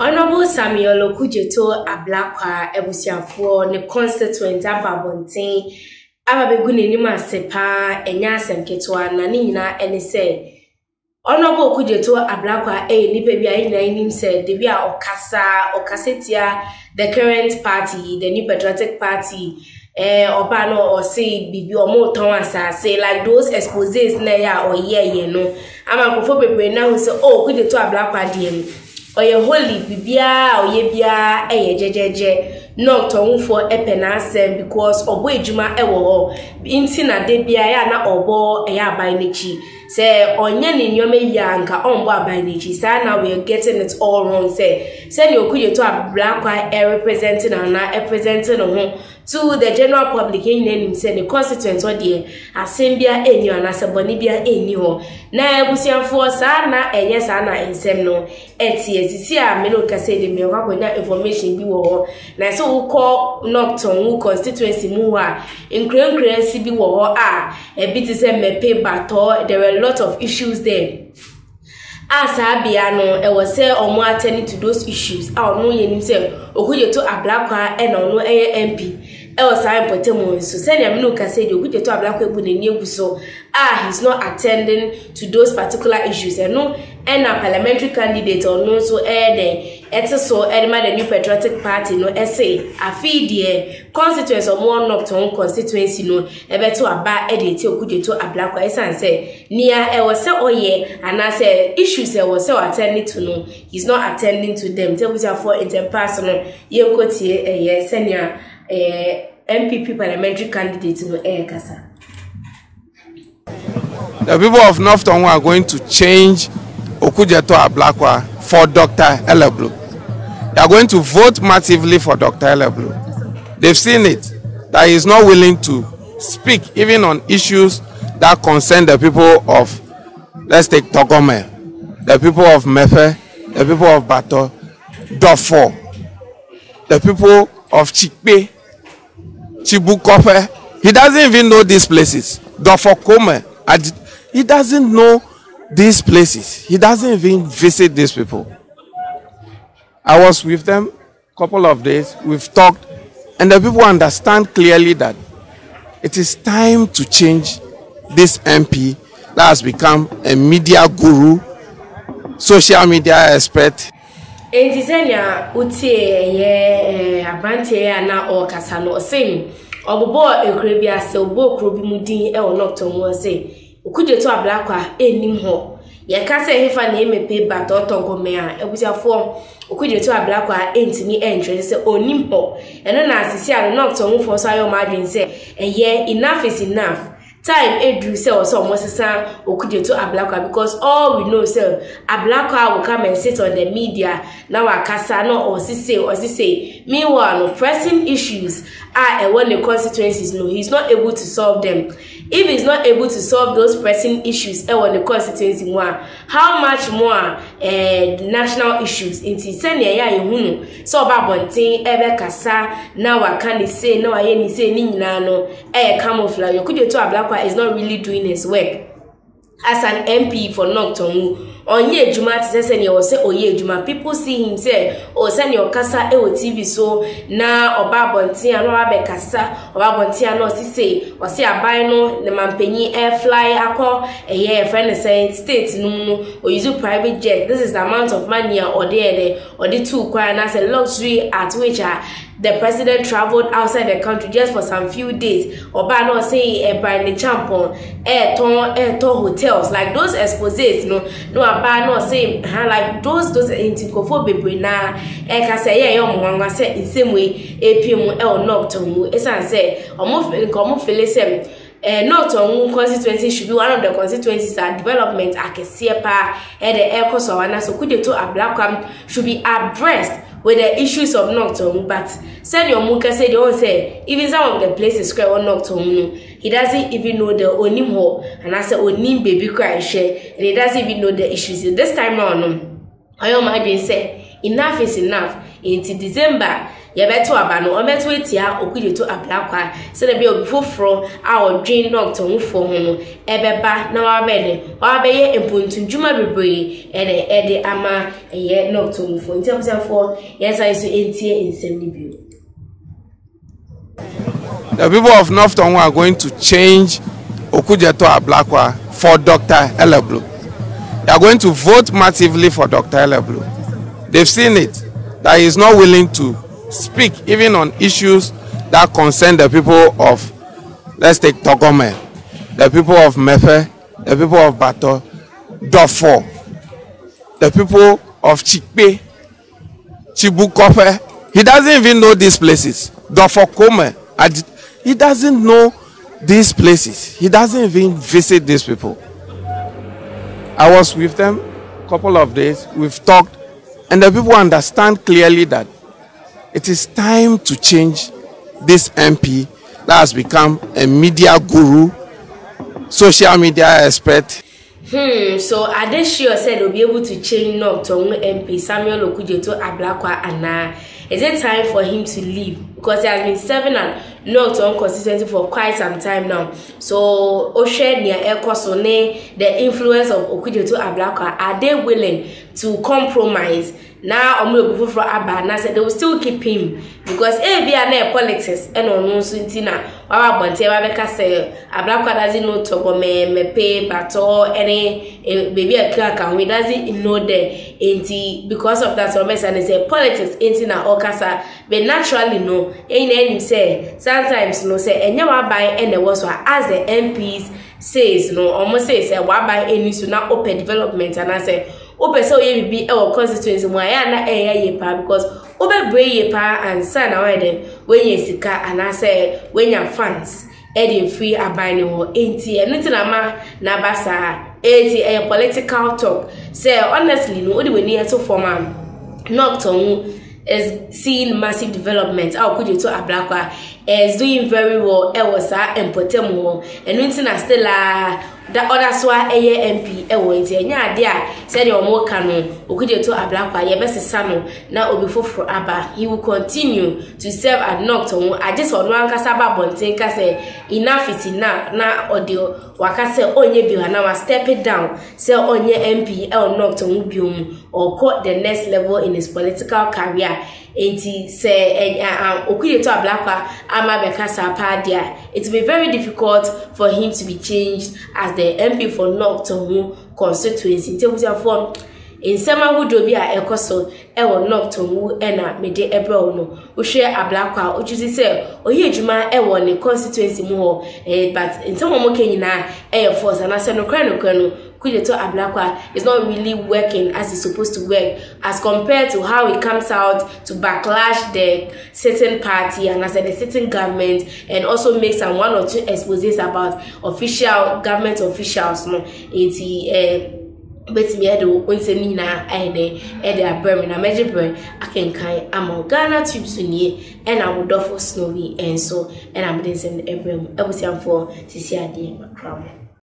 Honorable Samuel Okudzeto Ablakwa ebusiafo ne constituent ababonten ababegu nenim asepa enya asemketwa na ne nyina ene se Honorable Okudzeto Ablakwa nipa bia nyina nim se de bia okasetia the current party, the New Patriotic Party oba no or say bibi omo ton asase like those exposés na ya or ye no amankofo bebre na hu se Okudzeto Ablakwa dem oye holy bibia oye bia jejeje not on for epenasem because obo ejuma ewo ho inti na de bia ya na obo abai nechi say onye ne nyome ya nka ombo abai nechi say now we are getting it all wrong say the Okudzeto Ablakwa representing na representing ho to the general public in say the constituents or the assembia eni ana sebonibia eni ho na ebusianfo sa na enye sa na ensem no etie sisi a me no ka say the me kwakonya information bi wo ho na so wo call Nocton wo constituency mu a nkrenkrensi bi wo ho a ebi ti say mepe bato. There were a lot of issues there. Asabia no e was say omo attending to those issues no yenim say Okudzeto Ablakwa no MP e was important so say am no ka say the Okudzeto Ablakwa ebu ne egu so he's not attending to those particular issues and no a parliamentary candidate or no so so the New Patriotic Party no say afi de constituents or more Nocton constituency no ebeto aba edete Okudzeto Ablakwa esan say near e was say oye and I say issues e was say attending to no he's not attending to them tell for interpersonal yenkotie senior MPP parliamentary candidate no kasa. The people of Nocton are going to change Okudzeto Ablakwa for Dr. Eleblu. They are going to vote massively for Dr. Eleblu. They've seen it, that he is not willing to speak even on issues that concern the people of, let's take Togome, the people of Mefe, the people of Bato, Dofo, the people of Chikpe, Chibukofe. He doesn't even know these places. Dofo Kome, he doesn't know these places. He doesn't even visit these people. I was with them a couple of days. We've talked, and the people understand clearly that it is time to change this MP that has become a media guru, social media expert. Entizenia utie abante na o kasa no same obobo ekrebia se obo krobi mudin e Nocton wo se Okudzeto Ablakwa enim ho ye ka se hefa na emepe bato Togome a ebusiafo Okudzeto Ablakwa entimi entwe se onim ho eno na asisi a Nocton wo so ayo madwen se enough is enough. Time edu say also Mosesa Okudzeto Ablakwa because all we know say Ablakwa will come and sit on the media now akasa no or say meanwhile no pressing issues are when the constituencies no he's not able to solve them. If he's not able to solve those pressing issues when the constituency one how much more national issues into senior ya yehunu so babontin ebe kasa na waka ni say na waye ni say ni nyina no camouflage. Okudzeto Ablakwa is not really doing his work as an MP for Nocton. Onye ejuma ti say ne o say oye ejuma. People see him say o say ne okasa o TV so na oba bontin ano abekasa oba bontin ano si say o say aban no ne mampanyi air fly akọ friend say state no o use private jet. This is the amount of money or the two kwa na say luxury at which the president traveled outside the country just for some few days. Oba no say by the champon ton hotels like those exposés no aba no say like those intikofo bebre na ka say omo say in same way APM Nocton mu esan say omo feel say Nocton constituency should be one of the constituencies that development akese pa the echo so wana so Okudzeto Ablakwa should be abreast with the issues of Nocton. But said your muka said you say even some of the places square on Nocton he doesn't even know the onim ho and I said onim baby cry share and he doesn't even know the issues. This time round I am say enough is enough. In December ye beto aba no o meto etia Okudzeto Ablakwa se na bia obi foforo a odwen doctor nwufo ho no ebeba na wa be ye empuntunjuma bebre ede ama ye doctor nwufo ntiamsefo yes I so entie ensem ni bio. The people of North Tongu are going to change Okudzeto Ablakwa for Dr. Eleblu. They are going to vote massively for Dr. Eleblu. They've seen it, that he is not willing to speak even on issues that concern the people of, let's take Togome, the people of Mefe, the people of Bato, Dofo, the people of Chikpe, Chibukofe. He doesn't even know these places. Dofo Kome, he doesn't know these places. He doesn't even visit these people. I was with them a couple of days. We've talked, and the people understand clearly that it is time to change this MP that has become a media guru, social media expert. So Adesio said we'll be able to change North Tongu MP Samuel Okudzeto Ablakwa and is it time for him to leave? Because he has been serving at North Tongu constituency for quite some time now. So Oshed near Ekosone, the influence of Okudzeto Ablakwa, are they willing to compromise? Now for Abba said they will still keep him because be a politics and on Suntina Baba Bonte say Ablakwa doesn't know Togome, Mepe, Bato, any baby a clerk and we doesn't know the because of that so and say politics ain't na Okasa but naturally no ain't say sometimes no say and buy and the was as the MPs says no almost says why buy any so now open development and I say open so ye be our constituency mo ya na ye pa because obe bre ye pa and san na when ye sika and I say when your funds e free abine ho enti anything ama na basa enti a political talk say honestly no odi we near to form North Tongu is seeing massive development. Okudzeto Ablakwa is doing very well. Was empotemo and nothing still the other swa MP enti nya ade a said your more canon Okudzeto Ablakwa ye best sano na obi foforo aba. He will continue to serve at North Tongu. I just on one kasaba bonten ka say enough is enough na audio waka say onye bi na step it down say onye MP North Tongu biom or caught the next level in his political career. Enti say Okudzeto Ablakwa ama bekasa padia. It will be very difficult for him to be changed as the MP for North Tongu constituency. For in sema hudo bi a ekoso ewo North Tongu ena mede ebro no wo hwe Ablakwa o juzi se oye adwuma ewo ne constituency mu ho but in some mo kenyina force and ase no kra no Okudzeto Ablakwa is not really working as it's supposed to work as compared to how it comes out to backlash the certain party and as the certain government and also make some one or two exposés about official government officials no bet me edo onseni na ede abrem na mejebre akenkan ama Ghana tubes nie and awodofo snowy and so and am den send ebrem ebusiam for sisi ade makram.